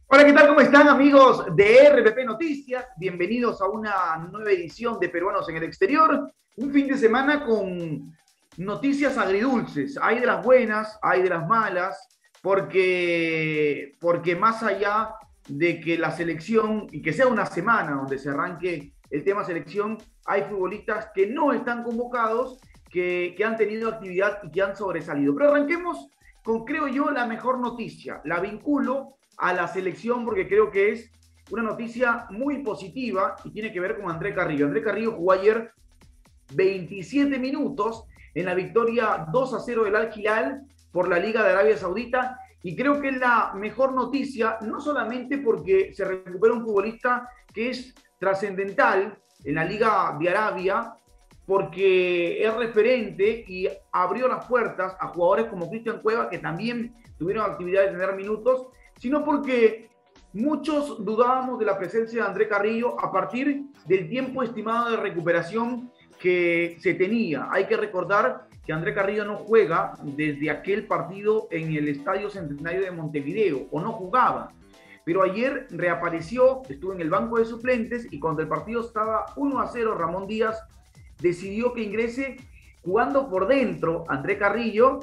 Hola, ¿qué tal? ¿Cómo están, amigos de RPP Noticias? Bienvenidos a una nueva edición de Peruanos en el Exterior. Un fin de semana con noticias agridulces. Hay de las buenas, hay de las malas, porque más allá de que la selección, y que sea una semana donde se arranque el tema selección, hay futbolistas que no están convocados, que han tenido actividad y que han sobresalido. Pero arranquemos con, creo yo, la mejor noticia. La vinculo a la selección porque creo que es una noticia muy positiva y tiene que ver con André Carrillo. André Carrillo jugó ayer 27 minutos en la victoria 2-0 del Al Hilal por la Liga de Arabia Saudita y creo que es la mejor noticia, no solamente porque se recupera un futbolista que es trascendental en la Liga de Arabia, porque es referente y abrió las puertas a jugadores como Cristian Cueva, que también tuvieron actividad de tener minutos, sino porque muchos dudábamos de la presencia de André Carrillo a partir del tiempo estimado de recuperación que se tenía. Hay que recordar que André Carrillo no juega desde aquel partido en el Estadio Centenario de Montevideo, o no jugaba. Pero ayer reapareció, estuvo en el banco de suplentes y cuando el partido estaba 1-0, Ramón Díaz decidió que ingrese jugando por dentro André Carrillo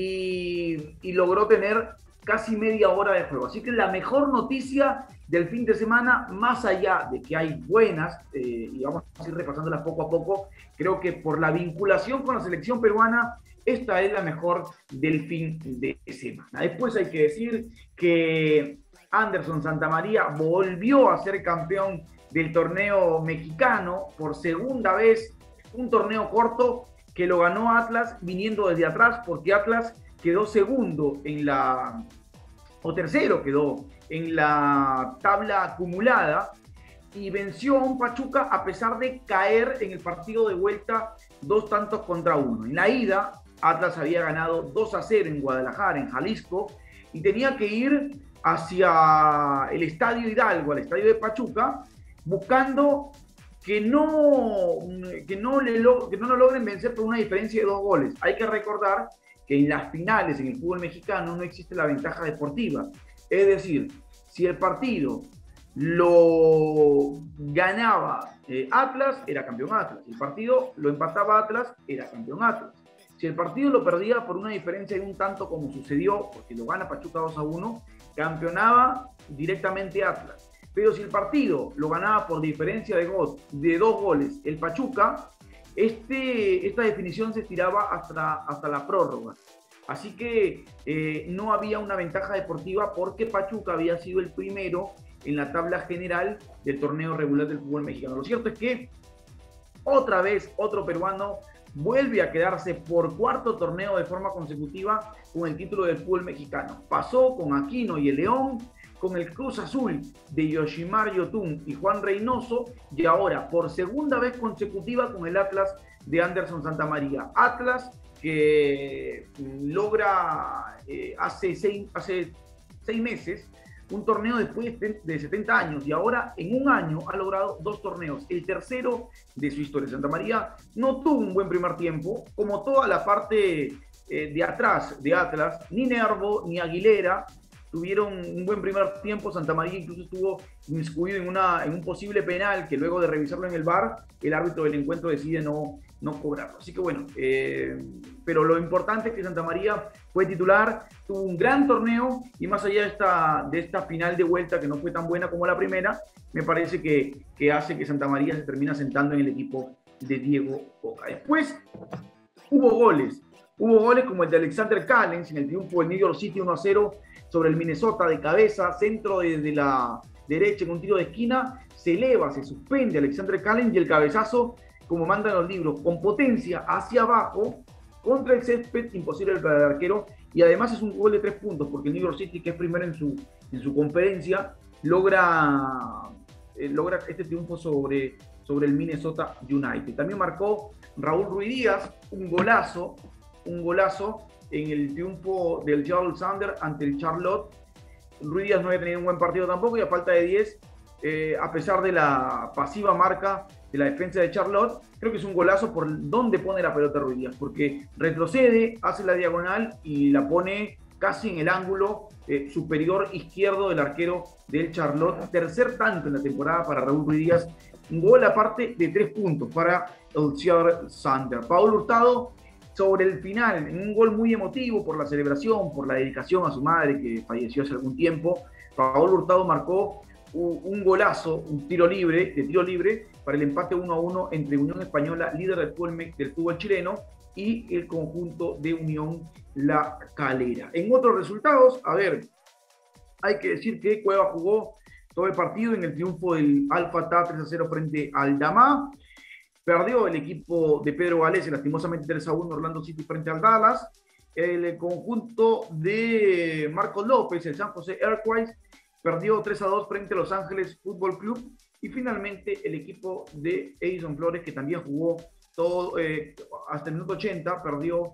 y logró tener casi media hora de juego. Así que la mejor noticia del fin de semana, más allá de que hay buenas, y vamos a ir repasándolas poco a poco, creo que por la vinculación con la selección peruana, esta es la mejor del fin de semana. Después hay que decir que Anderson Santamaría volvió a ser campeón del torneo mexicano por segunda vez, un torneo corto que lo ganó Atlas viniendo desde atrás, porque Atlas quedó segundo en la, o tercero quedó en la tabla acumulada y venció a un Pachuca a pesar de caer en el partido de vuelta 2-1. En la ida, Atlas había ganado 2-0 en Guadalajara, en Jalisco, y tenía que ir hacia el Estadio Hidalgo, al Estadio de Pachuca, buscando que no lo logren vencer por una diferencia de 2 goles. Hay que recordar que en las finales en el fútbol mexicano no existe la ventaja deportiva. Es decir, si el partido lo ganaba Atlas, era campeón Atlas. Si el partido lo empataba Atlas, era campeón Atlas. Si el partido lo perdía por una diferencia de un tanto como sucedió, porque lo gana Pachuca 2-1, campeonaba directamente Atlas. Pero si el partido lo ganaba por diferencia de 2 goles el Pachuca, esta definición se estiraba hasta la prórroga. Así que no había una ventaja deportiva porque Pachuca había sido el primero en la tabla general del torneo regular del fútbol mexicano. Lo cierto es que otra vez otro peruano vuelve a quedarse por cuarto torneo de forma consecutiva con el título del fútbol mexicano. Pasó con Aquino y el León, con el Cruz Azul de Yoshimar Yotun y Juan Reynoso, y ahora por segunda vez consecutiva con el Atlas de Anderson Santamaría. Atlas que logra hace seis meses un torneo después de 70 años y ahora en un año ha logrado 2 torneos, el tercero de su historia. Santamaría no tuvo un buen primer tiempo, como toda la parte de atrás de Atlas, ni Nervo ni Aguilera tuvieron un buen primer tiempo. Santamaría incluso estuvo inmiscuido en un posible penal que luego de revisarlo en el VAR, el árbitro del encuentro decide no cobrarlo. Así que bueno, pero lo importante es que Santamaría fue titular, tuvo un gran torneo y más allá de esta final de vuelta que no fue tan buena como la primera, me parece que hace que Santamaría se termina sentando en el equipo de Diego Coca. Después hubo goles como el de Alexander Callens en el triunfo del New York City 1-0 sobre el Minnesota de cabeza, centro desde la derecha en un tiro de esquina, se eleva, se suspende Alexander Callens y el cabezazo, como mandan los libros, con potencia hacia abajo, contra el césped, imposible para el arquero, y además es un gol de 3 puntos, porque el New York City, que es primero en su conferencia, logra este triunfo sobre el Minnesota United. También marcó Raúl Ruiz Díaz un golazo en el triunfo del Seattle Sounders ante el Charlotte. Ruiz Díaz no había tenido un buen partido tampoco y a falta de 10, a pesar de la pasiva marca de la defensa de Charlotte, creo que es un golazo por donde pone la pelota Ruiz Díaz, porque retrocede, hace la diagonal y la pone casi en el ángulo superior izquierdo del arquero del Charlotte. Tercer tanto en la temporada para Raúl Ruiz Díaz. Un gol aparte de 3 puntos para el Seattle Sounders. Paolo Hurtado sobre el final, en un gol muy emotivo por la celebración, por la dedicación a su madre que falleció hace algún tiempo. Paolo Hurtado marcó un golazo, un tiro libre, para el empate 1-1 entre Unión Española, líder del fútbol chileno, y el conjunto de Unión La Calera. En otros resultados, a ver, hay que decir que Cueva jugó todo el partido en el triunfo del Al Fatah 3-0 frente al Damá. Perdió el equipo de Pedro Galese, lastimosamente 3-1 Orlando City frente al Dallas. El conjunto de Marcos López, el San José Earthquakes, perdió 3-2 frente a Los Ángeles Fútbol Club. Y finalmente el equipo de Edison Flores, que también jugó todo hasta el minuto 80, perdió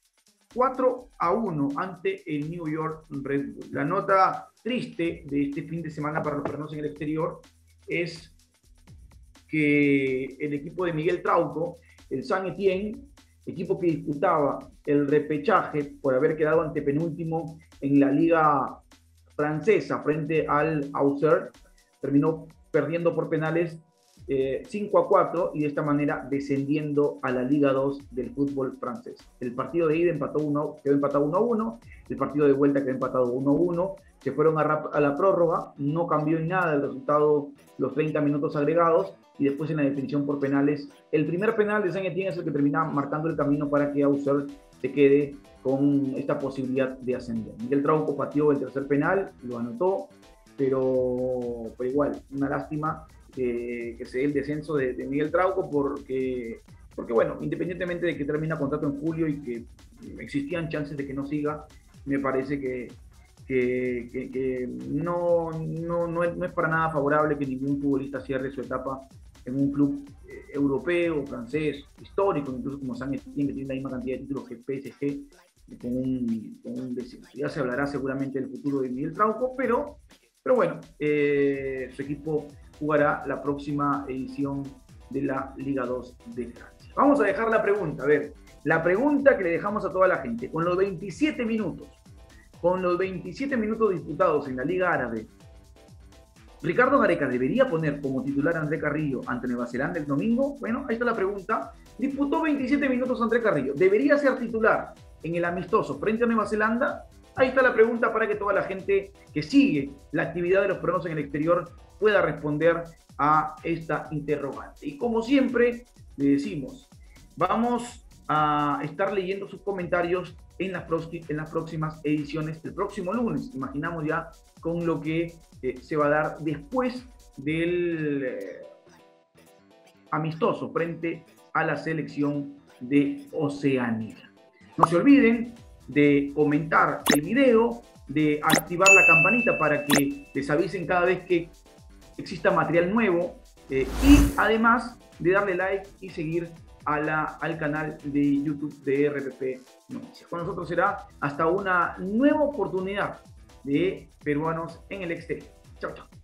4-1 ante el New York Red Bull. La nota triste de este fin de semana para los peruanos en el exterior es que el equipo de Miguel Trauco, el Saint Etienne, equipo que disputaba el repechaje por haber quedado antepenúltimo en la liga francesa frente al Auxerre, terminó perdiendo por penales 5-4 y de esta manera descendiendo a la Liga 2 del fútbol francés. El partido de ida quedó empatado 1-1, el partido de vuelta quedó empatado 1-1, se fueron a la prórroga, no cambió en nada el resultado los 30 minutos agregados, y después en la definición por penales, el primer penal de Saint Etienne es el que termina marcando el camino para que Auxerre se quede con esta posibilidad de ascender. Miguel Trauco pateó el tercer penal, lo anotó, pero igual, una lástima que se dé el descenso de Miguel Trauco porque, bueno, independientemente de que termina contrato en julio y que existían chances de que no siga, me parece que no es para nada favorable que ningún futbolista cierre su etapa en un club europeo, francés, histórico, incluso como Saint Etienne, que tiene la misma cantidad de títulos que PSG, con un descenso. Ya se hablará seguramente del futuro de Miguel Trauco, pero bueno, su equipo jugará la próxima edición de la Liga 2 de Francia. Vamos a dejar la pregunta, a ver, la pregunta que le dejamos a toda la gente, con los 27 minutos disputados en la Liga Árabe, ¿Ricardo Gareca debería poner como titular a André Carrillo ante Nueva Zelanda el domingo? Bueno, ahí está la pregunta. Disputó 27 minutos André Carrillo. ¿Debería ser titular en el amistoso frente a Nueva Zelanda? Ahí está la pregunta para que toda la gente que sigue la actividad de los peruanos en el exterior pueda responder a esta interrogante. Y como siempre, le decimos, vamos a estar leyendo sus comentarios en las próximas ediciones el próximo lunes. Imaginamos ya con lo que se va a dar después del amistoso frente a la selección de Oceanía. No se olviden de comentar el video, de activar la campanita para que les avisen cada vez que exista material nuevo y además de darle like y seguir al canal de YouTube de RPP Noticias. Con nosotros será hasta una nueva oportunidad de peruanos en el exterior. Chao, chao.